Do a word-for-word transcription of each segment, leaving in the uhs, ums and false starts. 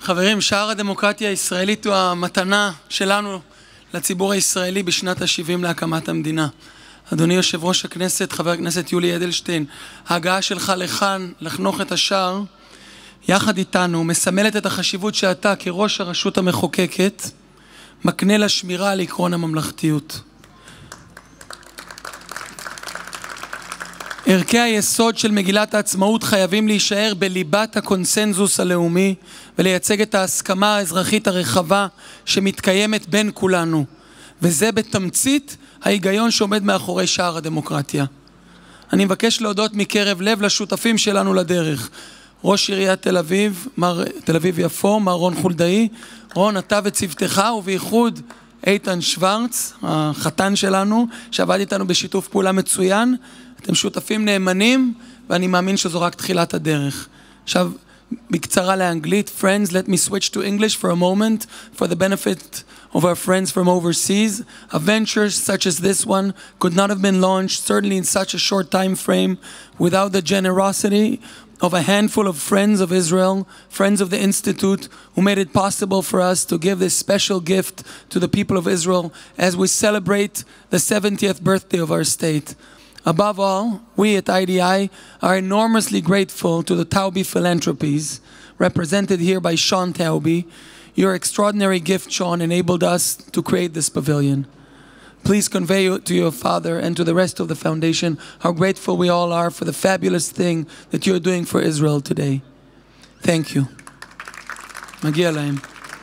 חברים, שער הדמוקרטיה הישראלית הוא המתנה שלנו לציבור הישראלי בשנת ה-שבעים להקמת המדינה. אדוני יושב ראש הכנסת, חבר הכנסת יולי אדלשטיין, ההגעה שלך לכאן, לחנוך את השער, יחד איתנו, מסמלת את החשיבות שאתה כראש הרשות המחוקקת, מקנה לשמירה על עקרון הממלכתיות. ערכי היסוד של מגילת העצמאות חייבים להישאר בליבת הקונסנזוס הלאומי ולייצג את ההסכמה האזרחית הרחבה שמתקיימת בין כולנו. וזה בתמצית ההיגיון שעומד מאחורי שער הדמוקרטיה. אני מבקש להודות מקרב לב לשותפים שלנו לדרך. ראש עיריית תל אביב, מר, תל אביב יפו, מר רון חולדאי, רון, אתה וצוותך, ובייחוד איתן שוורץ, החתן שלנו, שעבד איתנו בשיתוף פעולה מצוין. אתם שותפים נאמנים, ואני מאמין שזו רק תחילת הדרך. עכשיו, בקצרה לאנגלית, friends, let me switch to English for a moment for the benefit of our friends from overseas. A venture such as this one could not have been launched, certainly in such a short time frame, without the generosity of a handful of friends of Israel, friends of the Institute, who made it possible for us to give this special gift to the people of Israel as we celebrate the seventieth birthday of our state. Above all, we at I D I are enormously grateful to the Taubie Philanthropies, represented here by Sean Taubie. Your extraordinary gift, Sean, enabled us to create this pavilion. Please convey to your father and to the rest of the foundation how grateful we all are for the fabulous thing that you're doing for Israel today. Thank you. Magia lahem.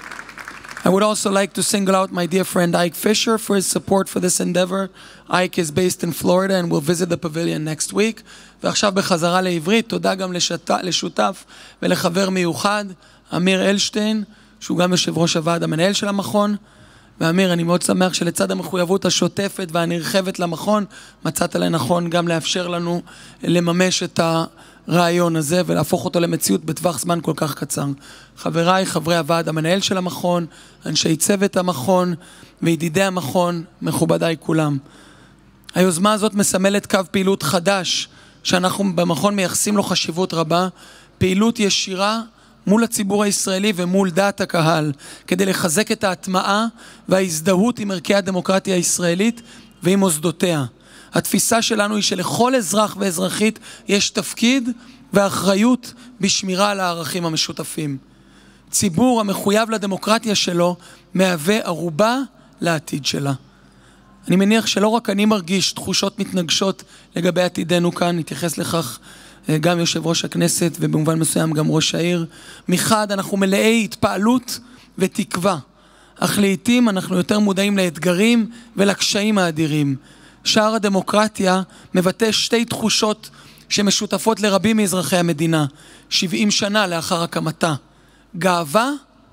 I would also like to single out my dear friend Ike Fisher for his support for this endeavor. Ike is based in Florida and will visit the pavilion next week. ועכשיו בחזרה לעברית, תודה גם לשותף ולחבר מיוחד, אמיר אלשטיין, שהוא גם יושב ראש הוועד המנהל של המכון. ואמיר, אני מאוד שמח שלצד המחויבות השוטפת והנרחבת למכון, מצאת לנכון גם לאפשר לנו לממש את הרעיון הזה ולהפוך אותו למציאות בטווח זמן כל כך קצר. חבריי, חברי הוועד המנהל של המכון, אנשי צוות המכון וידידי המכון, מכובדיי כולם. היוזמה הזאת מסמלת קו פעילות חדש שאנחנו במכון מייחסים לו חשיבות רבה, פעילות ישירה מול הציבור הישראלי ומול דעת הקהל, כדי לחזק את ההטמעה וההזדהות עם ערכי הדמוקרטיה הישראלית ועם מוסדותיה. התפיסה שלנו היא שלכל אזרח ואזרחית יש תפקיד ואחריות בשמירה על הערכים המשותפים. ציבור המחויב לדמוקרטיה שלו מהווה ערובה לעתיד שלה. אני מניח שלא רק אני מרגיש תחושות מתנגשות לגבי עתידנו כאן, נתייחס לכך גם יושב ראש הכנסת ובמובן מסוים גם ראש העיר. מחד אנחנו מלאי התפעלות ותקווה, אך לעתים אנחנו יותר מודעים לאתגרים ולקשיים האדירים. שער הדמוקרטיה מבטא שתי תחושות שמשותפות לרבים מאזרחי המדינה, שבעים שנה לאחר הקמתה, גאווה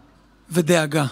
ודאגה.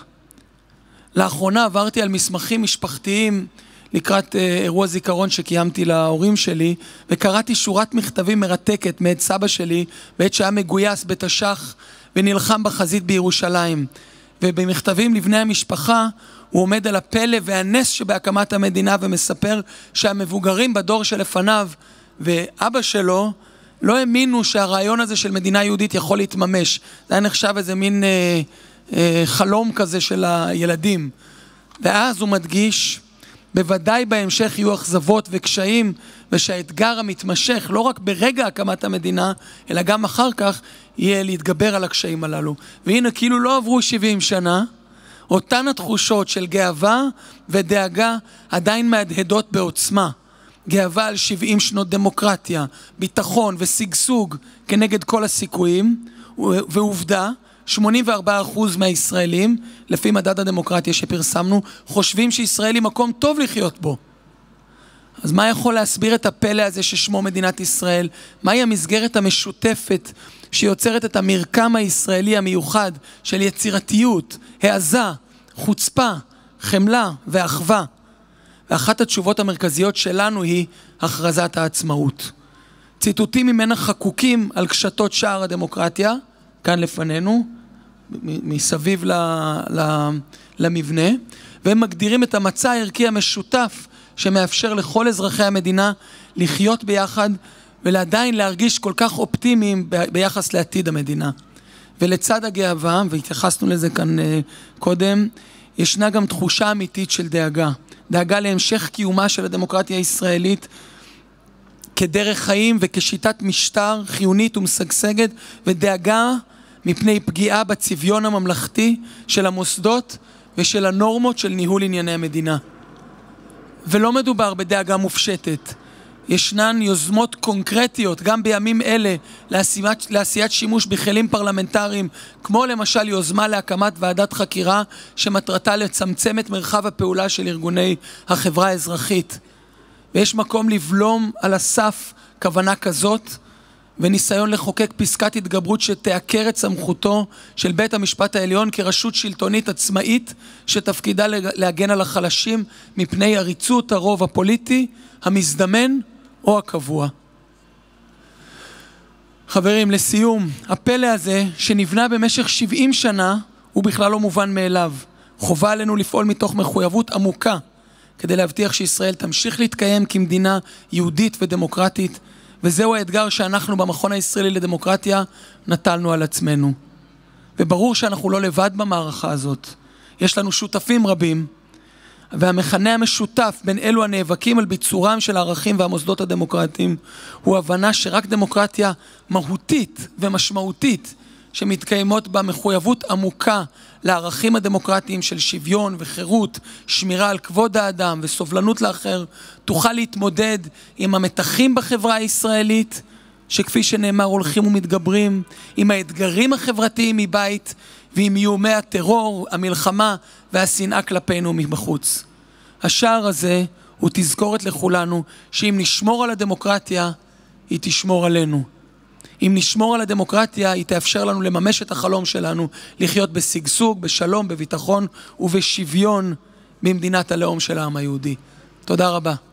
לאחרונה עברתי על מסמכים משפחתיים לקראת אירוע זיכרון שקיימתי להורים שלי, וקראתי שורת מכתבים מרתקת מאת סבא שלי, בעת שהיה מגויס בתש"ח ונלחם בחזית בירושלים. ובמכתבים לבני המשפחה הוא עומד על הפלא והנס שבהקמת המדינה ומספר שהמבוגרים בדור שלפניו ואבא שלו לא האמינו שהרעיון הזה של מדינה יהודית יכול להתממש. זה היה נחשב איזה מין אה, אה, חלום כזה של הילדים. ואז הוא מדגיש, בוודאי בהמשך יהיו אכזבות וקשיים, ושהאתגר המתמשך, לא רק ברגע הקמת המדינה, אלא גם אחר כך, יהיה להתגבר על הקשיים הללו. והנה, כאילו לא עברו שבעים שנה, אותן התחושות של גאווה ודאגה עדיין מהדהדות בעוצמה. גאווה על שבעים שנות דמוקרטיה, ביטחון וסגסוג כנגד כל הסיכויים, ועובדה, שמונים וארבעה אחוז מהישראלים, לפי מדד הדמוקרטיה שפרסמנו, חושבים שישראל היא מקום טוב לחיות בו. אז מה יכול להסביר את הפלא הזה ששמו מדינת ישראל? מהי המסגרת המשותפת שיוצרת את המרקם הישראלי המיוחד של יצירתיות, העזה, חוצפה, חמלה ואחווה? ואחת התשובות המרכזיות שלנו היא הכרזת העצמאות. ציטוטים ממנה חקוקים על קשתות שער הדמוקרטיה, כאן לפנינו, מסביב ל, ל, למבנה, והם מגדירים את המצע הערכי המשותף שמאפשר לכל אזרחי המדינה לחיות ביחד ולעדיין להרגיש כל כך אופטימיים ביחס לעתיד המדינה. ולצד הגאווה, והתייחסנו לזה כאן uh, קודם, ישנה גם תחושה אמיתית של דאגה. דאגה להמשך קיומה של הדמוקרטיה הישראלית כדרך חיים וכשיטת משטר חיונית ומשגשגת, ודאגה מפני פגיעה בצביון הממלכתי של המוסדות ושל הנורמות של ניהול ענייני המדינה. ולא מדובר בדאגה מופשטת. ישנן יוזמות קונקרטיות, גם בימים אלה, לעשיית, לעשיית שימוש בכלים פרלמנטריים, כמו למשל יוזמה להקמת ועדת חקירה, שמטרתה לצמצם את מרחב הפעולה של ארגוני החברה האזרחית. ויש מקום לבלום על הסף כוונה כזאת, וניסיון לחוקק פסקת התגברות שתעקר את סמכותו של בית המשפט העליון כרשות שלטונית עצמאית, שתפקידה להגן על החלשים מפני עריצות הרוב הפוליטי, המזדמן או הקבוע. חברים, לסיום, הפלא הזה שנבנה במשך שבעים שנה הוא בכלל לא מובן מאליו. חובה עלינו לפעול מתוך מחויבות עמוקה כדי להבטיח שישראל תמשיך להתקיים כמדינה יהודית ודמוקרטית, וזהו האתגר שאנחנו במכון הישראלי לדמוקרטיה נטלנו על עצמנו. וברור שאנחנו לא לבד במערכה הזאת. יש לנו שותפים רבים, והמכנה המשותף בין אלו הנאבקים על ביצורם של הערכים והמוסדות הדמוקרטיים הוא הבנה שרק דמוקרטיה מהותית ומשמעותית שמתקיימות בה מחויבות עמוקה לערכים הדמוקרטיים של שוויון וחירות, שמירה על כבוד האדם וסובלנות לאחר, תוכל להתמודד עם המתחים בחברה הישראלית, שכפי שנאמר הולכים ומתגברים, עם האתגרים החברתיים מבית, ועם איומי הטרור, המלחמה והשנאה כלפינו מבחוץ. השער הזה הוא תזכורת לכולנו שאם נשמור על הדמוקרטיה, היא תשמור עלינו. אם נשמור על הדמוקרטיה, היא תאפשר לנו לממש את החלום שלנו, לחיות בשגשוג, בשלום, בביטחון ובשוויון במדינת הלאום של העם היהודי. תודה רבה.